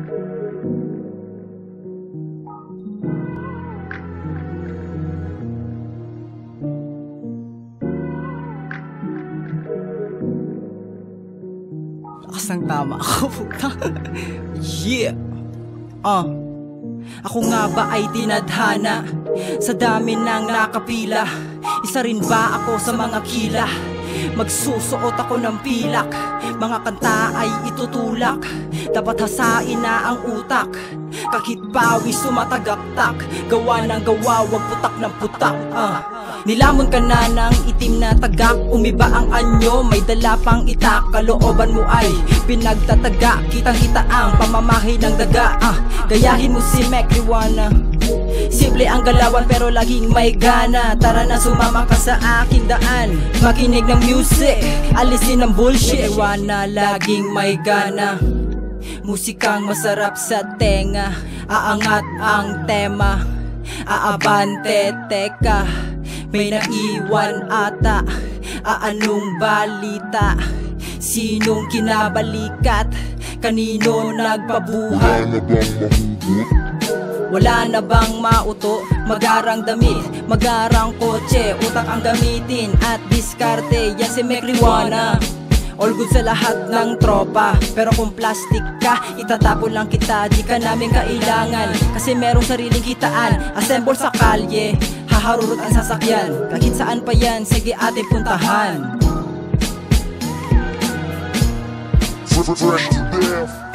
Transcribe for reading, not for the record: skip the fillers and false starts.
Lakas ng tama ako, puta. Yeah. Ako nga ba ay tinadhana sa dami ng nakapila? Isa rin ba ako sa mga kila? Magsusuot ako ng pilak, mga kanta ay itutulak. Dapat hasain na ang utak, kahit pawis sumatagaktak. Gawa ng gawa, wag putak ng putak. Nilamon ka na ng itim na tagak, umiba ang anyo, may dala pang itak. Kalooban mo ay pinagtataga, kitang-kita ang pamamahay ng daga. Gayahin mo si Mekriwana. Simple ang galawan pero laging may gana. Tara na sumama ka sa aking daan, makinig ng music, alisin ang bullshit. Mekriwana laging may gana, musikang masarap sa tenga. Aangat ang tema, aabante teka. May naiwan ata, anong balita? Sinong kinabalikat? Kanino nagpabuhat? Wala na bang mauto? Magarang damit, magarang kotse, utak ang gamitin at diskarte. Yan si Mekriwana. All good sa lahat ng tropa, pero kung plastic ka, itatapon lang kita. Di ka namin kailangan, kasi merong sariling kitaan. Assemble sa kalye, haharurot ang sasakyan. Kahit saan pa yan, sige ating puntahan. Fresh to death.